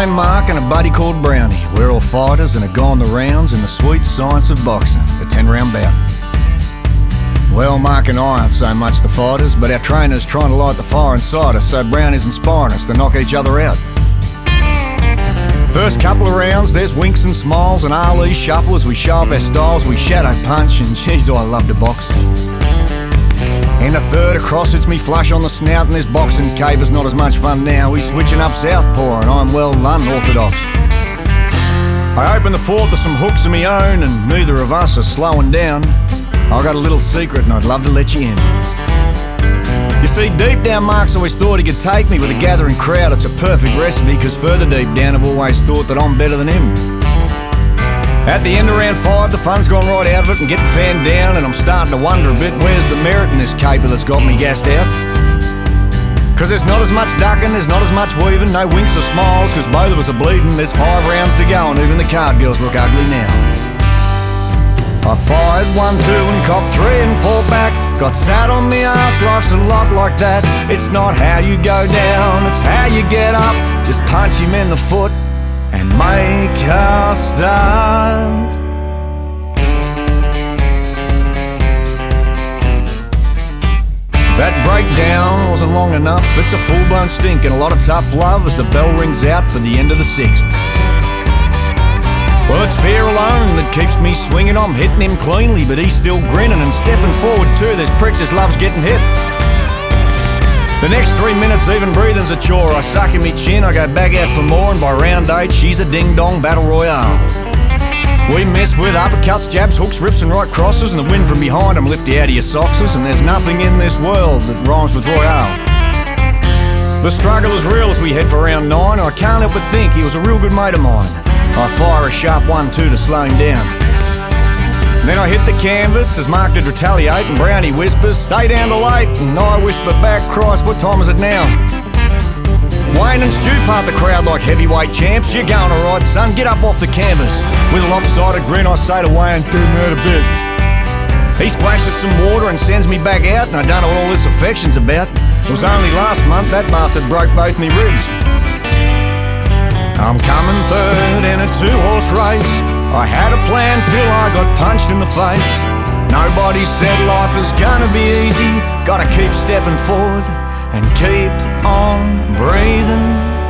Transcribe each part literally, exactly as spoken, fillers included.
named Mark and a buddy called Brownie. We're all fighters and have gone the rounds in the sweet science of boxing, the ten round bout. Well, Mark and I aren't so much the fighters, but our trainer's trying to light the fire inside us, so Brownie's inspiring us to knock each other out. First couple of rounds, there's winks and smiles and Ali shuffle as we show off our styles, we shadow punch, and geez, I love to box. In the third across, it's me flush on the snout, and this boxing caper's not as much fun now. We switching up southpaw and I'm well unorthodox. I open the fourth with some hooks of me own, and neither of us are slowing down. I got a little secret and I'd love to let you in. You see, deep down Mark's always thought he could take me. With a gathering crowd, it's a perfect recipe, cause further deep down I've always thought that I'm better than him. At the end of round five, the fun's gone right out of it and getting fanned down, and I'm starting to wonder a bit, where's the merit in this caper that's got me gassed out? Cause there's not as much ducking, there's not as much weaving, no winks or smiles, cause both of us are bleeding. There's five rounds to go and even the card girls look ugly now. I fired one, two and copped three and fall back. Got sat on me ass, life's a lot like that. It's not how you go down, it's how you get up. Just punch him in the foot and make a start. That breakdown wasn't long enough. It's a full-blown stink and a lot of tough love as the bell rings out for the end of the sixth. Well, it's fear alone that keeps me swinging. I'm hitting him cleanly, but he's still grinning and stepping forward too. This prick just loves getting hit. The next three minutes, even breathing's a chore. I suck in me chin, I go back out for more, and by round eight, she's a ding-dong battle royale. We mess with uppercuts, jabs, hooks, rips and right crosses, and the wind from behind them lift you out of your sockses, and there's nothing in this world that rhymes with royale. The struggle is real as we head for round nine, and I can't help but think he was a real good mate of mine. I fire a sharp one two to slow him down. Then I hit the canvas as Mark did retaliate, and Brownie whispers, "Stay down till late," and I whisper back, "Christ, what time is it now?" Wayne and Stu part the crowd like heavyweight champs. "You're going alright, son, get up off the canvas." With a lopsided grin I say to Wayne, "Dude, hurt a bit." He splashes some water and sends me back out, and I don't know what all this affection's about. It was only last month that bastard broke both me ribs. I'm coming third in a two-horse race. I had a plan till I got punched in the face. Nobody said life is gonna be easy. Gotta keep stepping forward and keep on breathing.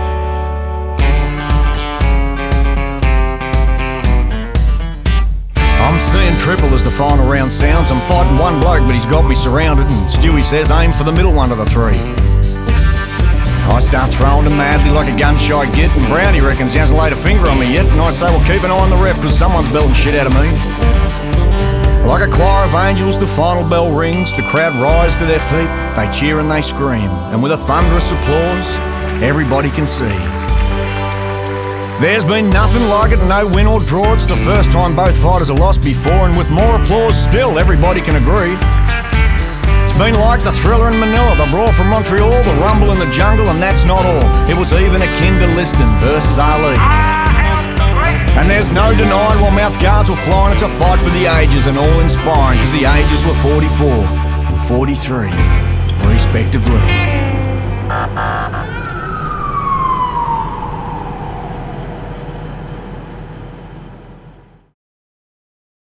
I'm seeing triple as the final round sounds. I'm fighting one bloke, but he's got me surrounded, and Stewie says aim for the middle one of the three. I start throwing him madly like a gun-shy git, and Brownie reckons he hasn't laid a finger on me yet, and I say, well, keep an eye on the ref, cause someone's belting shit out of me. Like a choir of angels, the final bell rings, the crowd rise to their feet, they cheer and they scream, and with a thunderous applause, everybody can see. There's been nothing like it, no win or draw, it's the first time both fighters have lost before, and with more applause still, everybody can agree. It's been like the Thriller in Manila, the Brawl from Montreal, the Rumble in the Jungle, and that's not all. It was even akin to Liston versus Ali. And there's no denying while mouth guards were flying, it's a fight for the ages and all inspiring, cause the ages were forty-four and forty-three, respectively.